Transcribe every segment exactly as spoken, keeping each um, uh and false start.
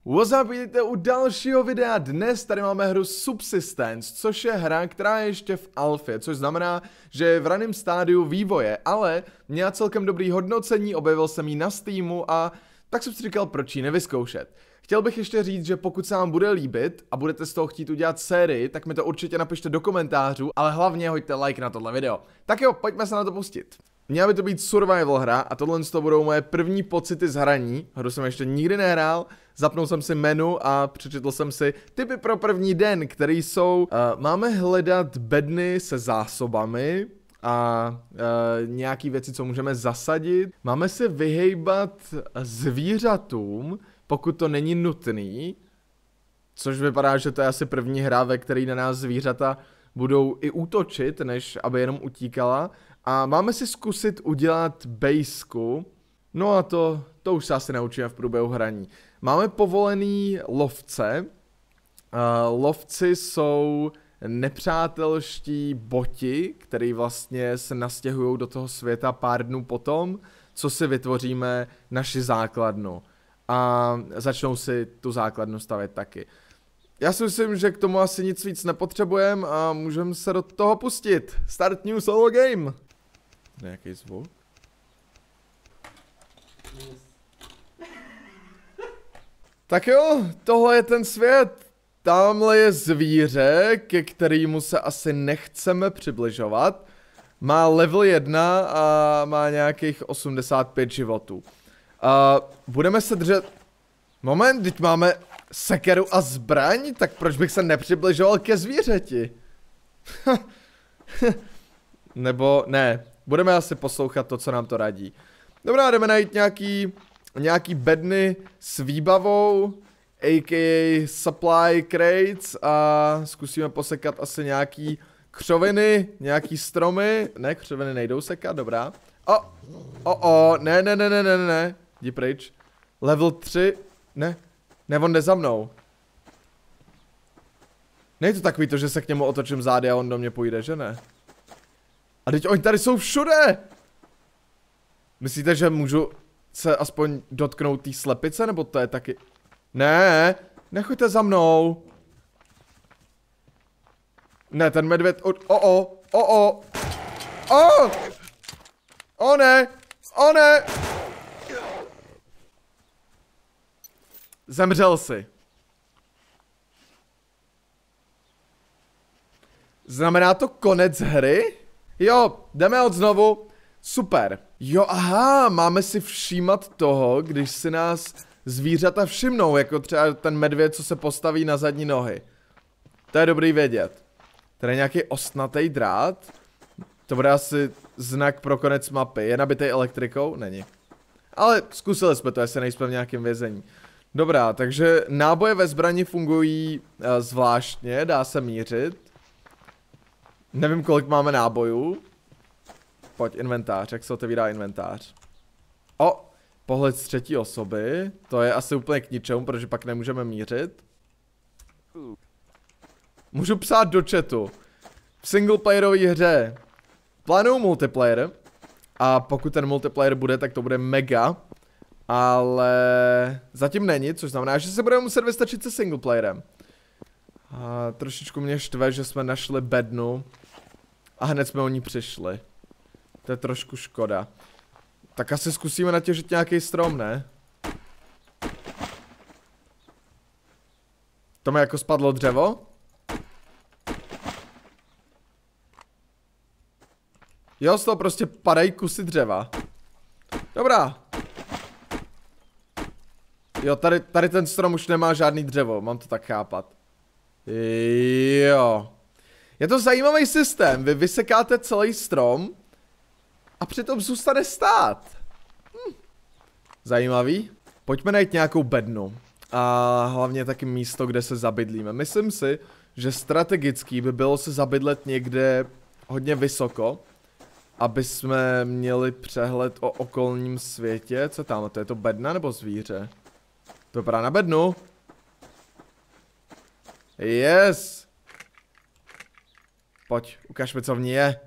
What's up, vidíte u dalšího videa. Dnes tady máme hru Subsistence, což je hra, která je ještě v alfě, což znamená, že je v raném stádiu vývoje, ale měla celkem dobrý hodnocení, objevil jsem ji na Steamu a tak jsem si říkal, proč ji nevyzkoušet. Chtěl bych ještě říct, že pokud se vám bude líbit a budete z toho chtít udělat sérii, tak mi to určitě napište do komentářů, ale hlavně hoďte like na tohle video. Tak jo, pojďme se na to pustit. Měla by to být survival hra a tohle to budou moje první pocity z hraní. Hru jsem ještě nikdy nehrál, zapnul jsem si menu a přečetl jsem si tipy pro první den, které jsou... Uh, máme hledat bedny se zásobami a uh, nějaký věci, co můžeme zasadit. Máme se vyhejbat zvířatům, pokud to není nutný. Což vypadá, že to je asi první hra, ve které na nás zvířata budou i útočit, než aby jenom utíkala. A máme si zkusit udělat bejsku. No a to, to už se asi naučíme v průběhu hraní. Máme povolený lovce. Uh, lovci jsou nepřátelští boti, který vlastně se nastěhují do toho světa pár dnů potom, co si vytvoříme naši základnu. A začnou si tu základnu stavět taky. Já si myslím, že k tomu asi nic víc nepotřebujeme a můžeme se do toho pustit. Start new solo game. Nějaký zvuk? Tak jo, tohle je ten svět. Tamhle je zvíře, ke kterému se asi nechceme přibližovat. Má level jedna a má nějakých osmdesát pět životů. Uh, budeme se držet... Moment, teď máme sekeru a zbraň, tak proč bych se nepřibližoval ke zvířeti? Nebo ne, budeme asi poslouchat to, co nám to radí. Dobrá, jdeme najít nějaký, nějaký bedny s výbavou, a k a supply crates a zkusíme posekat asi nějaký křoviny, nějaký stromy. Ne, křoviny nejdou sekat, dobrá. O, o, o, ne, ne, ne, ne, ne, ne, jdi pryč. Level tři, ne, ne, on jde za mnou. Nejde to takový to, že se k němu otočím zády a on do mě půjde, že ne? A teď oni tady jsou všude! Myslíte, že můžu se aspoň dotknout té slepice, nebo to je taky... Ne, nechoďte za mnou. Ne, ten medvěd... O, o, o, o, o, o ne, o ne. Zemřel si. Znamená to konec hry? Jo, jdeme od znovu. Super. Jo, aha, máme si všímat toho, když si nás zvířata všimnou, jako třeba ten medvěd, co se postaví na zadní nohy. To je dobrý vědět. Tady je nějaký ostnatý drát. To bude asi znak pro konec mapy. Je nabitý elektrikou? Není. Ale zkusili jsme to, jestli nejsme v nějakém vězení. Dobrá, takže náboje ve zbrani fungují uh, zvláštně, dá se mířit. Nevím, kolik máme nábojů. Pojď, inventář, jak se otevírá inventář. O, pohled z třetí osoby. To je asi úplně k ničemu, protože pak nemůžeme mířit. Můžu psát do chatu. V singleplayerové hře plánuju multiplayer. A pokud ten multiplayer bude, tak to bude mega. Ale zatím není, což znamená, že se budeme muset vystačit se singleplayerem. A trošičku mě štve, že jsme našli bednu a hned jsme o ní přišli. To je trošku škoda. Tak asi zkusíme natěžit nějaký strom, ne? To mi jako spadlo dřevo? Jo, z toho prostě padají kusy dřeva. Dobrá. Jo, tady, tady ten strom už nemá žádný dřevo, mám to tak chápat. Jo. Je to zajímavý systém, vy vysekáte celý strom a přitom zůstane stát. Hm. Zajímavý. Pojďme najít nějakou bednu. A hlavně taky místo, kde se zabydlíme. Myslím si, že strategický by bylo se zabydlet někde hodně vysoko, aby jsme měli přehled o okolním světě. Co tam? To je to bedna nebo zvíře? To vypadá na bednu. Yes. Pojď, ukaž mi, co v ní je.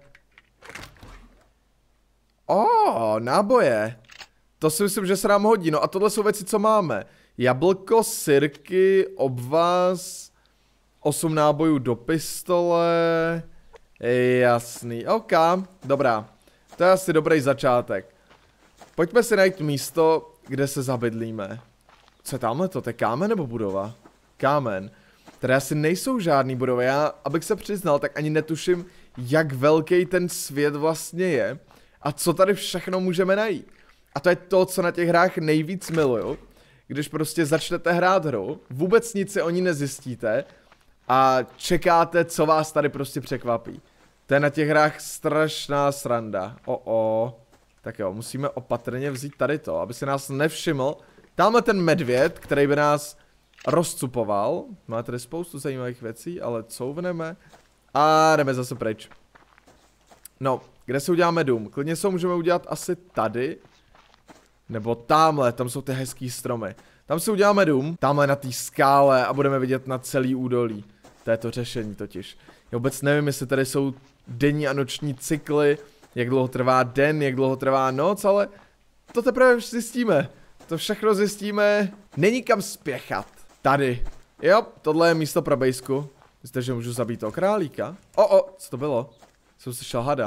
O, oh, náboje. To si myslím, že se nám hodí. No a tohle jsou věci, co máme. Jablko, sirky, obvaz, osm nábojů do pistole. Jasný, ok, dobrá. To je asi dobrý začátek. Pojďme si najít místo, kde se zabydlíme. Co je tamhle to? To je kámen nebo budova? Kámen. Tady asi nejsou žádný budovy. Já, abych se přiznal, tak ani netuším, jak velký ten svět vlastně je. A co tady všechno můžeme najít. A to je to, co na těch hrách nejvíc miluju. Když prostě začnete hrát hru, vůbec nic si o ní nezjistíte a čekáte, co vás tady prostě překvapí. To je na těch hrách strašná sranda. O, o. Tak jo, musíme opatrně vzít tady to, aby se nás nevšiml. Tamhle ten medvěd, který by nás rozcupoval. Má tady spoustu zajímavých věcí, ale couvneme. A jdeme zase pryč. No, kde si uděláme dům? Klidně se můžeme udělat asi tady. Nebo tamhle, tam jsou ty hezký stromy. Tam si uděláme dům, tamhle na té skále a budeme vidět na celý údolí. To je to řešení totiž. Já vůbec nevím, jestli tady jsou denní a noční cykly, jak dlouho trvá den, jak dlouho trvá noc, ale to teprve zjistíme. To všechno zjistíme. Není kam spěchat. Tady. Jo, tohle je místo pro bejsku. Myslíte, že můžu zabít toho králíka? O, o, co to bylo? Jsem slyšel hada.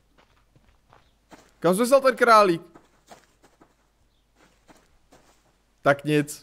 Kam zmizel ten králík? Tak nic.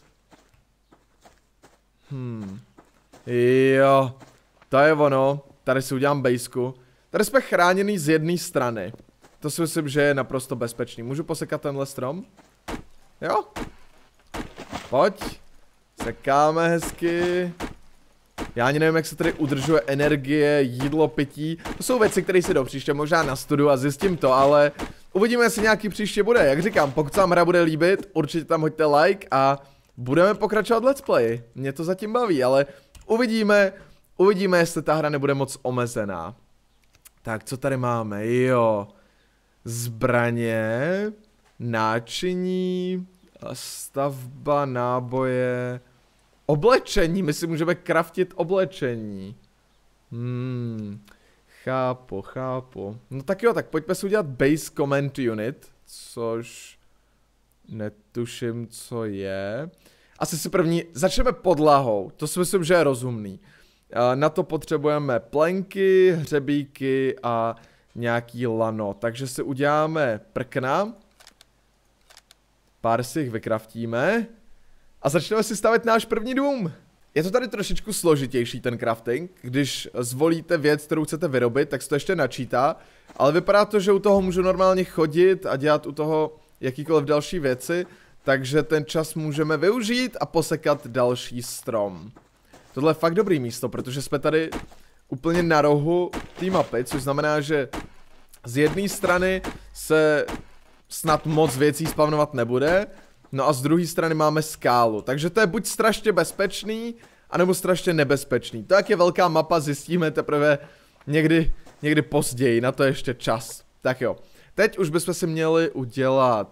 Hmm. Jo. To je ono. Tady si udělám bejsku. Tady jsme chráněný z jedné strany. To si myslím, že je naprosto bezpečný. Můžu posekat tenhle strom? Jo. Pojď. Sekáme hezky. Já ani nevím, jak se tady udržuje energie, jídlo, pití. To jsou věci, které si do příště možná nastuduju a zjistím to, ale uvidíme, jestli nějaký příště bude. Jak říkám, pokud se vám hra bude líbit, určitě tam hoďte like a budeme pokračovat let's play. Mě to zatím baví, ale uvidíme, uvidíme, jestli ta hra nebude moc omezená. Tak, co tady máme? Jo. Zbraně, náčiní, stavba, náboje, oblečení, my si můžeme craftit oblečení. Hmm, chápu, chápu. No tak jo, tak pojďme si udělat base command unit, což netuším, co je. Asi si první, začneme podlahou, to si myslím, že je rozumný. Na to potřebujeme plenky, hřebíky a nějaký lano, takže si uděláme prkna. Pár si jich vykraftíme. A začneme si stavět náš první dům. Je to tady trošičku složitější ten crafting. Když zvolíte věc, kterou chcete vyrobit, tak se to ještě načítá. Ale vypadá to, že u toho můžu normálně chodit a dělat u toho jakýkoliv další věci. Takže ten čas můžeme využít a posekat další strom. Tohle je fakt dobrý místo, protože jsme tady úplně na rohu té mapy, což znamená, že z jedné strany se snad moc věcí spavnovat nebude, no a z druhé strany máme skálu, takže to je buď strašně bezpečný, anebo strašně nebezpečný. To, jak je velká mapa, zjistíme teprve někdy, někdy později, na to je ještě čas. Tak jo, teď už bychom si měli udělat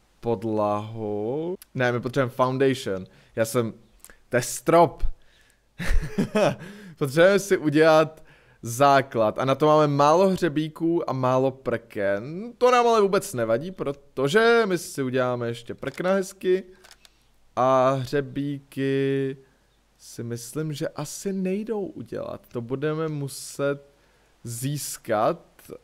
podlahu. Ne, my potřebujeme foundation. Já jsem, to je strop. Potřebujeme si udělat základ a na to máme málo hřebíků a málo prken. To nám ale vůbec nevadí, protože my si uděláme ještě prkna hezky a hřebíky si myslím, že asi nejdou udělat. To budeme muset získat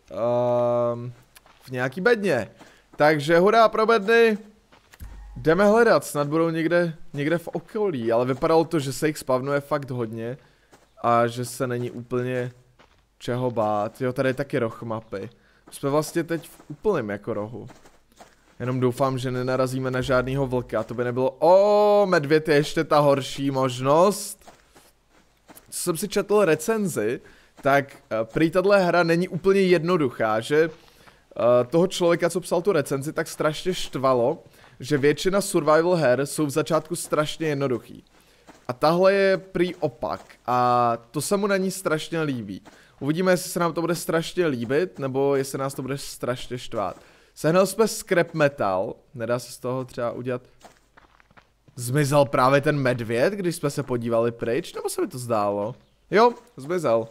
um, v nějaký bedně. Takže hurá pro bedny. Jdeme hledat, snad budou někde, někde v okolí, ale vypadalo to, že se jich spavnuje fakt hodně a že se není úplně čeho bát. Jo, tady je taky roh mapy. Jsme vlastně teď v úplném jako rohu. Jenom doufám, že nenarazíme na žádnýho vlka, to by nebylo... O, medvěd je ještě ta horší možnost. Co jsem si četl recenzi, tak prý tato hra není úplně jednoduchá, že uh, toho člověka, co psal tu recenzi, tak strašně štvalo, že většina survival her jsou v začátku strašně jednoduchý. A tahle je prý opak a to se mu na ní strašně líbí. Uvidíme, jestli se nám to bude strašně líbit, nebo jestli nás to bude strašně štvát. Sehnal jsme scrap metal, nedá se z toho třeba udělat... Zmizel právě ten medvěd, když jsme se podívali pryč, nebo se mi to zdálo? Jo, zmizel.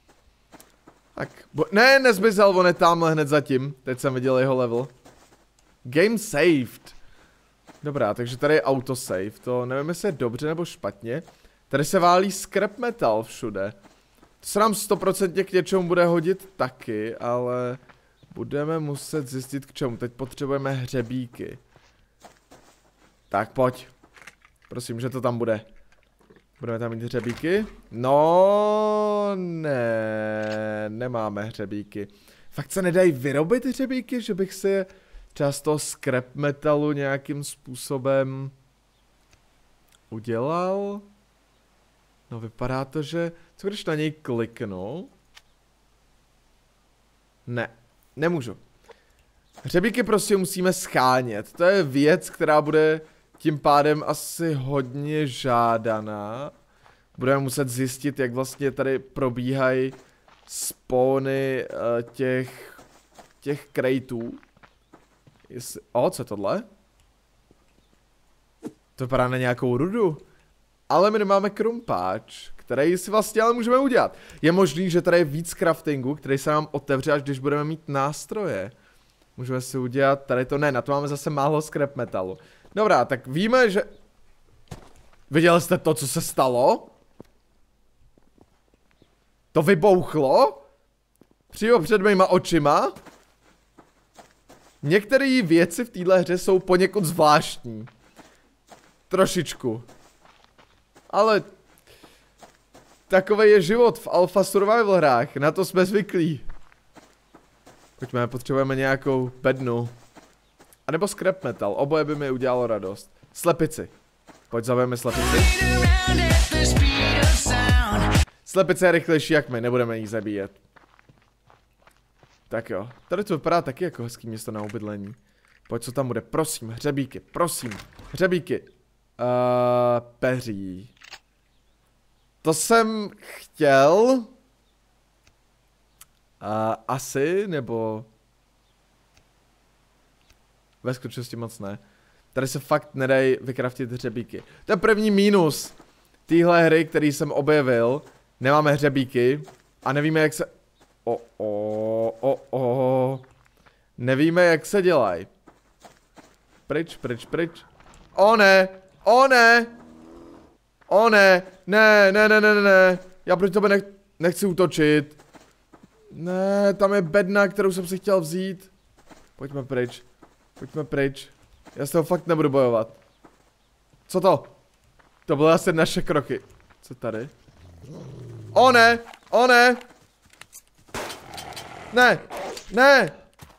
Tak, bo... ne, nezmizel, on je tamhle hned zatím, teď jsem viděl jeho level. Game saved. Dobrá, takže tady je autosave, to nevím, jestli je dobře nebo špatně. Tady se válí scrap metal všude. To se nám stoprocentně k něčemu bude hodit taky, ale budeme muset zjistit k čemu. Teď potřebujeme hřebíky. Tak pojď. Prosím, že to tam bude. Budeme tam mít hřebíky? No, ne, nemáme hřebíky. Fakt se nedají vyrobit hřebíky, že bych si je třeba z toho scrap metalu nějakým způsobem udělal? No vypadá to, že... Co když na něj kliknu? Ne, nemůžu. Hřebíky prostě musíme schánět. To je věc, která bude tím pádem asi hodně žádaná. Budeme muset zjistit, jak vlastně tady probíhají spawny uh, těch... těch krejtů. Jestli... O, co je tohle? To vypadá na nějakou rudu. Ale my nemáme krumpáč, který si vlastně ale můžeme udělat. Je možný, že tady je víc craftingu, který se nám otevře, až když budeme mít nástroje. Můžeme si udělat, tady to ne, na to máme zase málo scrap metalu. Dobrá, tak víme, že... Viděli jste to, co se stalo? To vybouchlo? Přímo před mýma očima? Některé věci v téhle hře jsou poněkud zvláštní. Trošičku. Ale... Takový je život v Alpha Survival hrách, na to jsme zvyklí. Pojďme, potřebujeme nějakou bednu. A nebo scrap metal, oboje by mi udělalo radost. Slepici. Pojď, zavijeme slepici. Slepice je rychlejší jak my, nebudeme jí zabíjet. Tak jo, tady to vypadá taky jako hezký město na obydlení. Pojď, co tam bude, prosím, hřebíky, prosím, hřebíky. Uh, peří. To jsem chtěl. Uh, asi, nebo... Ve skutečnosti moc ne. Tady se fakt nedají vykraftit hřebíky. To je první mínus téhle hry, který jsem objevil. Nemáme hřebíky a nevíme, jak se... O, o, o, o. Nevíme, jak se dělají. Pryč, pryč, pryč. O ne, o ne. O ne, ne, ne, ne, ne, ne. Já proti tobě nech nechci útočit. Ne, tam je bedna, kterou jsem si chtěl vzít. Pojďme pryč. Pojďme pryč. Já s toho fakt nebudu bojovat. Co to? To byly asi naše kroky. Co tady? O ne! O ne! Ne! Ne!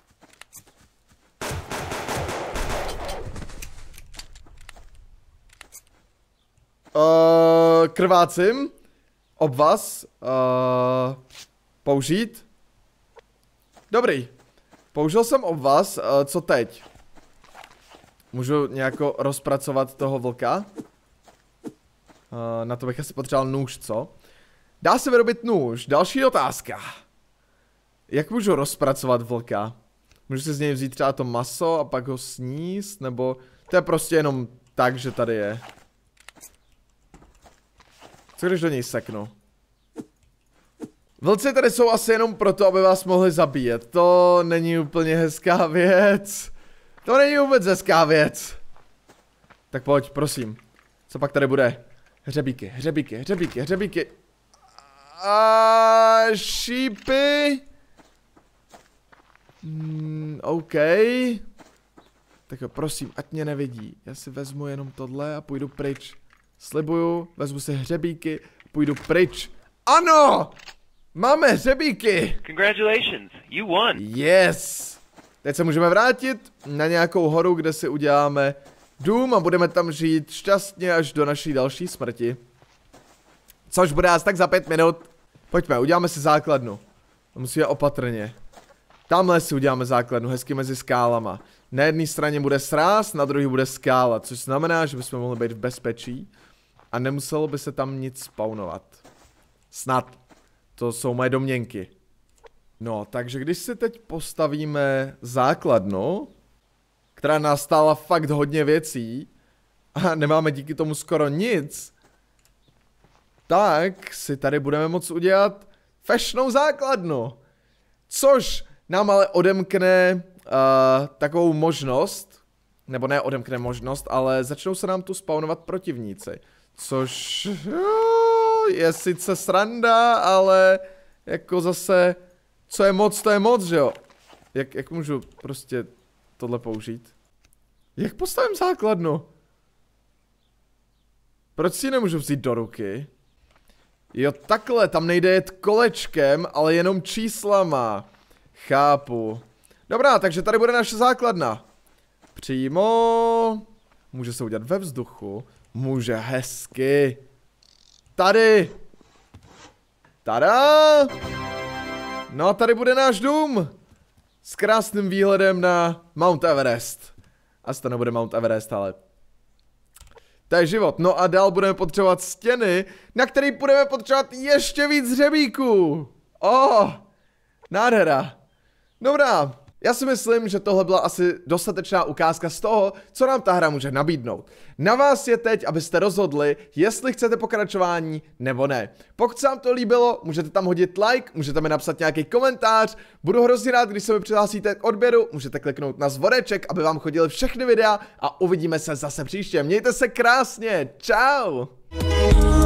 Uh, krvácím. Obvaz. Uh, použít. Dobrý. Použil jsem obvaz. Uh, co teď? Můžu nějako rozpracovat toho vlka? Uh, na to bych asi potřeboval nůž, co? Dá se vyrobit nůž. Další otázka. Jak můžu rozpracovat vlka? Můžu si z něj vzít třeba to maso a pak ho sníst? Nebo to je prostě jenom tak, že tady je? Co když do něj seknu? Vlci tady jsou asi jenom proto, aby vás mohli zabíjet. To není úplně hezká věc. To není vůbec hezká věc. Tak pojď, prosím. Co pak tady bude? Hřebíky, hřebíky, hřebíky, hřebíky. A šípy. Hmm, OK. Tak jo, prosím, ať mě nevidí. Já si vezmu jenom tohle a půjdu pryč. Slibuju, vezmu si hřebíky, půjdu pryč. Ano! Máme hřebíky! Congratulations, you won. Yes! Teď se můžeme vrátit na nějakou horu, kde si uděláme dům a budeme tam žít šťastně až do naší další smrti. Což bude asi tak za pět minut. Pojďme, uděláme si základnu. Musíme opatrně. Tamhle si uděláme základnu, hezky mezi skálama. Na jedné straně bude sráz, na druhé bude skála, což znamená, že bychom mohli být v bezpečí. A nemuselo by se tam nic spawnovat. Snad. To jsou moje domněnky. No, takže když si teď postavíme základnu, která nás stála fakt hodně věcí, a nemáme díky tomu skoro nic, tak si tady budeme moct udělat fešnou základnu. Což nám ale odemkne uh, takovou možnost, nebo ne odemkne možnost, ale začnou se nám tu spawnovat protivníci. Což jo, je sice sranda, ale jako zase, co je moc, to je moc, že jo? Jak, jak můžu prostě tohle použít? Jak postavím základnu? Proč si ji nemůžu vzít do ruky? Jo, takhle, tam nejde jet kolečkem, ale jenom číslama. Chápu. Dobrá, takže tady bude naše základna. Přímo. Může se udělat ve vzduchu. Může hezky. Tady. Tada. No a tady bude náš dům. S krásným výhledem na Mount Everest. Asi to nebude Mount Everest, ale... To je život. No a dál budeme potřebovat stěny, na který budeme potřebovat ještě víc hřebíků. Oh, nádhera. Dobrá. Já si myslím, že tohle byla asi dostatečná ukázka z toho, co nám ta hra může nabídnout. Na vás je teď, abyste rozhodli, jestli chcete pokračování nebo ne. Pokud se vám to líbilo, můžete tam hodit like, můžete mi napsat nějaký komentář. Budu hrozně rád, když se mi přihlásíte k odběru, můžete kliknout na zvoneček, aby vám chodily všechny videa a uvidíme se zase příště. Mějte se krásně, čau!